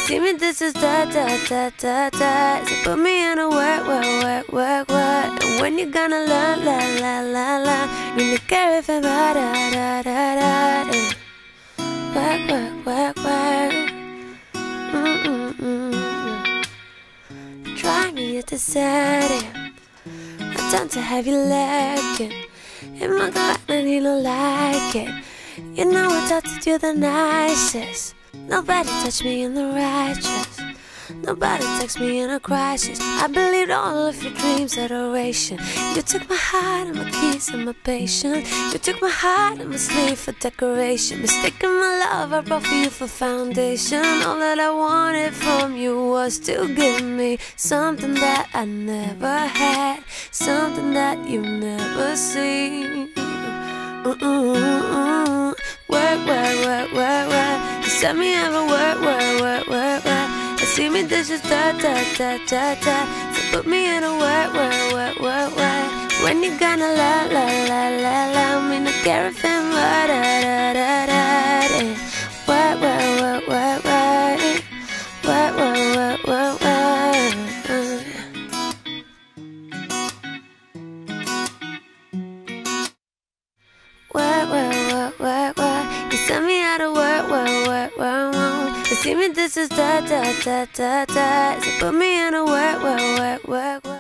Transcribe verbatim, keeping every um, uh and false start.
see me, this is da da da da da. So put me in a work, work, work, work, work. And when you gonna learn, la la la la. Need to carry for da da da da da. Work, work, work, work. Mm mm mm. Try me at the setting. I tend to have you lacking. In my gut, and you don't like it. You know I taught to do the nicest. Nobody touched me in the righteous. Nobody takes me in a crisis. I believed all of your dreams, adoration. You took my heart and my keys and my patience. You took my heart and my sleeve for decoration. Mistaken my love I brought for you for foundation. All that I wanted from you was to give me something that I never had, something that you never seen. Mm-mm-mm-mm. Work, work, work, work, work. You set me up and work, work, work, work, work. You see me dishes, da, da, da, da, da. So put me in a work, work, work, work, work. When you gonna la, la, la, la, la. Me no care if I'm da, da, da, da, da. Work, work, work, work, work. Work, work, work, work, work. Work, work, work, work, work. You tell me how to work, work, work, work, work. You see me, this is da, da, da, da, da. So put me in a work, work, work, work, work.